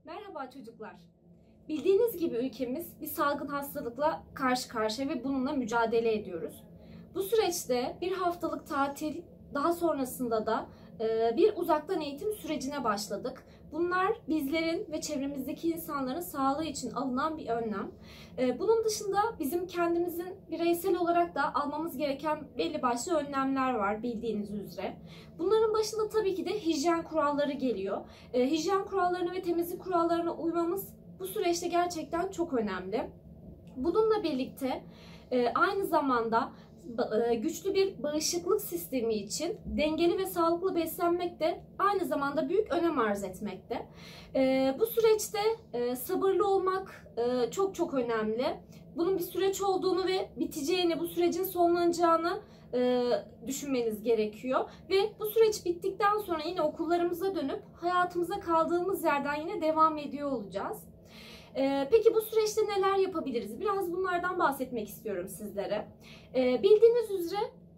Merhaba çocuklar. Bildiğiniz gibi ülkemiz bir salgın hastalıkla karşı karşıya ve bununla mücadele ediyoruz. Bu süreçte bir haftalık tatil, daha sonrasında da bir uzaktan eğitim sürecine başladık. Bunlar bizlerin ve çevremizdeki insanların sağlığı için alınan bir önlem. Bunun dışında bizim kendimizin bireysel olarak da almamız gereken belli başlı önlemler var bildiğiniz üzere. Bunların başında tabii ki de hijyen kuralları geliyor. Hijyen kurallarına ve temizlik kurallarına uymamız bu süreçte gerçekten çok önemli. Bununla birlikte aynı zamanda güçlü bir bağışıklık sistemi için dengeli ve sağlıklı beslenmek de aynı zamanda büyük önem arz etmekte. Bu süreçte sabırlı olmak çok önemli. Bunun bir süreç olduğunu ve biteceğini, bu sürecin sonlanacağını düşünmeniz gerekiyor. Ve bu süreç bittikten sonra yine okullarımıza dönüp hayatımıza kaldığımız yerden yine devam ediyor olacağız. Peki bu süreçte neler yapabiliriz? Biraz bunlardan bahsetmek istiyorum sizlere. Bildiğiniz üzere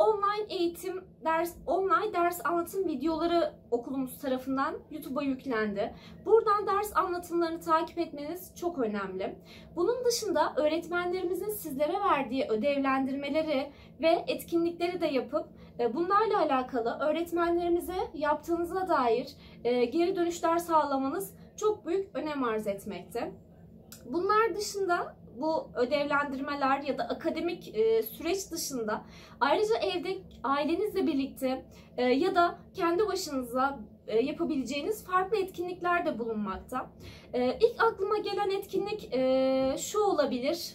online ders anlatım videoları okulumuz tarafından YouTube'a yüklendi. Buradan ders anlatımlarını takip etmeniz çok önemli. Bunun dışında öğretmenlerimizin sizlere verdiği ödevlendirmeleri ve etkinlikleri de yapıp bunlarla alakalı öğretmenlerimize yaptığınıza dair geri dönüşler sağlamanız çok büyük önem arz etmekte. Bunlar dışında bu ödevlendirmeler ya da akademik süreç dışında ayrıca evde ailenizle birlikte ya da kendi başınıza yapabileceğiniz farklı etkinlikler de bulunmakta. İlk aklıma gelen etkinlik şu olabilir.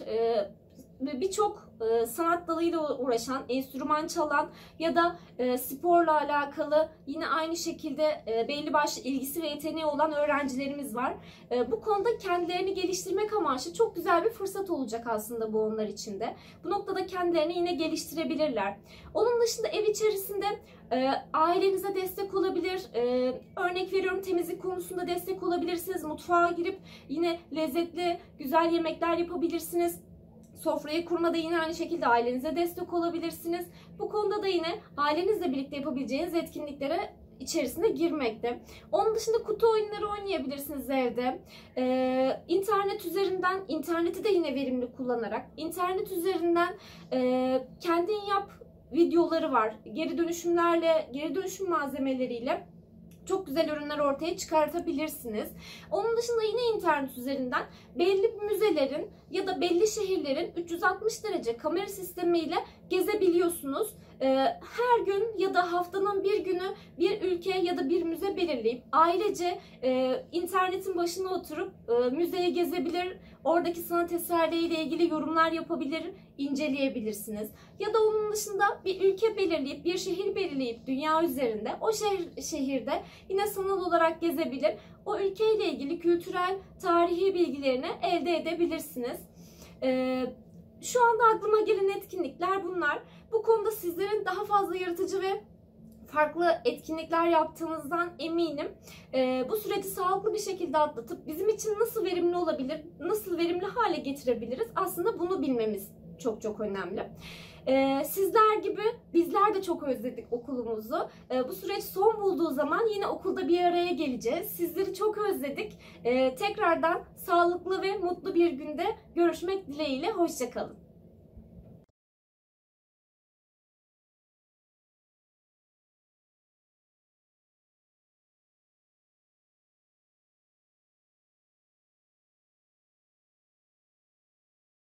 Birçok sanat dalıyla uğraşan, enstrüman çalan ya da sporla alakalı yine aynı şekilde belli başlı ilgisi ve yeteneği olan öğrencilerimiz var. Bu konuda kendilerini geliştirmek amaçlı çok güzel bir fırsat olacak aslında bu onlar için de. Bu noktada kendilerini yine geliştirebilirler. Onun dışında ev içerisinde ailenize destek olabilir. Örnek veriyorum, temizlik konusunda destek olabilirsiniz. Mutfağa girip yine lezzetli, güzel yemekler yapabilirsiniz. Sofrayı kurmada yine aynı şekilde ailenize destek olabilirsiniz. Bu konuda da yine ailenizle birlikte yapabileceğiniz etkinliklere içerisine girmekte. Onun dışında kutu oyunları oynayabilirsiniz evde. İnternet üzerinden, interneti de yine verimli kullanarak, internet üzerinden kendin yap videoları var. Geri dönüşüm malzemeleriyle çok güzel ürünler ortaya çıkartabilirsiniz. Onun dışında yine internet üzerinden belli müzelerin ya da belli şehirlerin 360 derece kamera sistemiyle gezebiliyorsunuz. Her gün ya da haftanın bir günü bir ülke ya da bir müze belirleyip ailece internetin başına oturup müzeyi gezebilir, oradaki sanat eserleriyle ilgili yorumlar yapabilir, inceleyebilirsiniz. Ya da onun dışında bir ülke belirleyip, bir şehir belirleyip dünya üzerinde o şehirde yine sanal olarak gezebilir. O ülkeyle ilgili kültürel, tarihi bilgilerini elde edebilirsiniz. Şu anda aklıma gelen etkinlikler bunlar. Bu konuda sizlerin daha fazla yaratıcı ve farklı etkinlikler yaptığınızdan eminim. Bu süreci sağlıklı bir şekilde atlatıp bizim için nasıl verimli olabilir, nasıl verimli hale getirebiliriz, aslında bunu bilmemiz çok önemli. Sizler gibi bizler de çok özledik okulumuzu. Bu süreç son bulduğu zaman yine okulda bir araya geleceğiz. Sizleri çok özledik. Tekrardan sağlıklı ve mutlu bir günde görüşmek dileğiyle. Hoşça kalın.